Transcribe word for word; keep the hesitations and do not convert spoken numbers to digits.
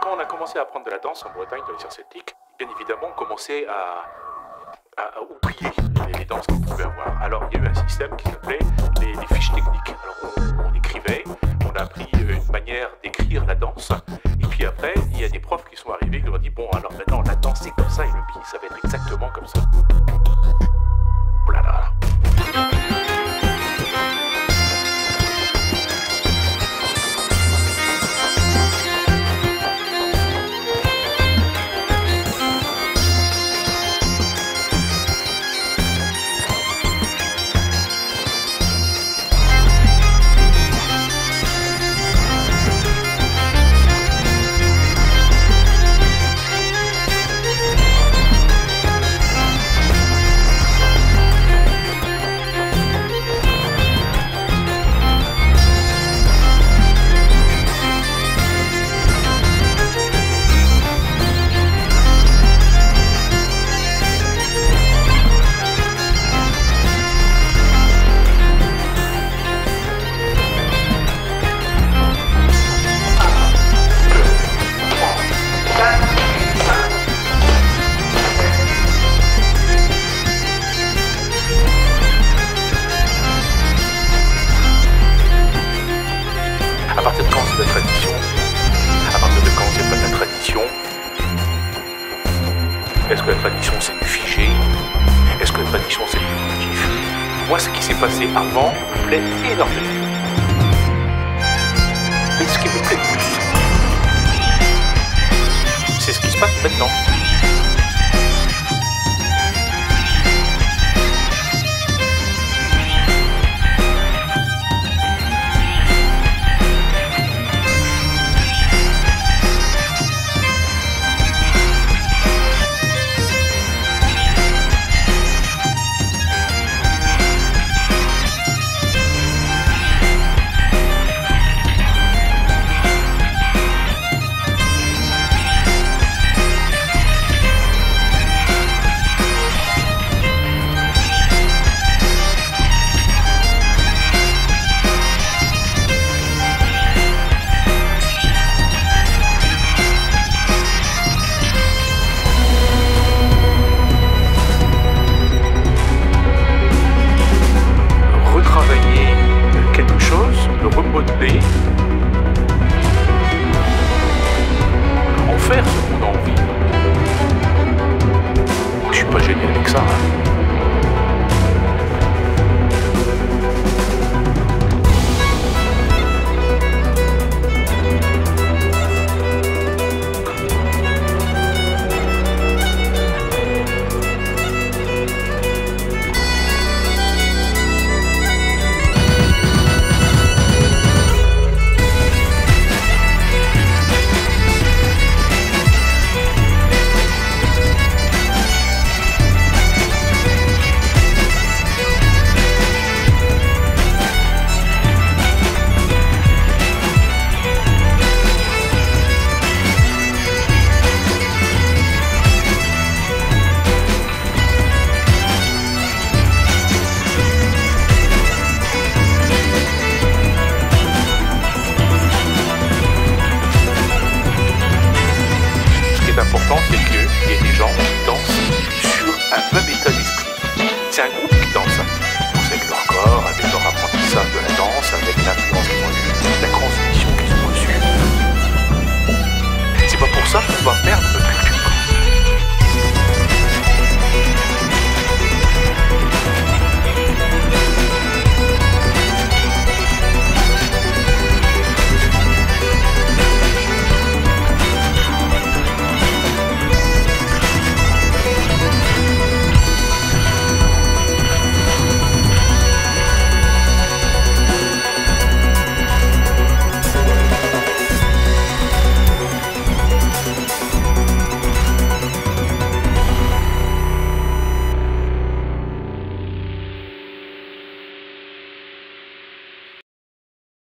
quand on a commencé à apprendre de la danse en Bretagne, dans les sciences celtiques, bien évidemment, on commençait à, à, à oublier les, les danses qu'on pouvait avoir. Alors, il y a eu un système qui s'appelait les, les fiches techniques. Alors, on, on écrivait, on a appris une manière d'écrire la danse, et puis après, il y a des profs qui sont arrivés qui nous ont dit, bon, alors maintenant, la danse, c'est comme ça, et le pied, ça va être exactement comme ça. Oh là là. À partir de quand c'est de la tradition? À partir de quand c'est pas de la tradition? Est-ce que la tradition c'est du figé? Est-ce que la tradition c'est du motif? Moi, ce qui s'est passé avant me plaît énormément. Mais ce qui me plaît le plus, c'est ce qui se passe maintenant.